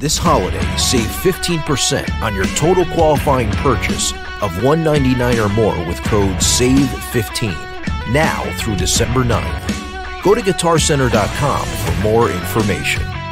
This holiday, save 15% on your total qualifying purchase of $199 or more with code SAVE15 now through December 9th. Go to GuitarCenter.com for more information.